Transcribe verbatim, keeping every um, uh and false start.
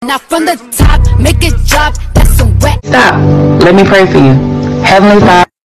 Now from the top, make it drop, that's some wet. Stop. Let me pray for you. Heavenly Father.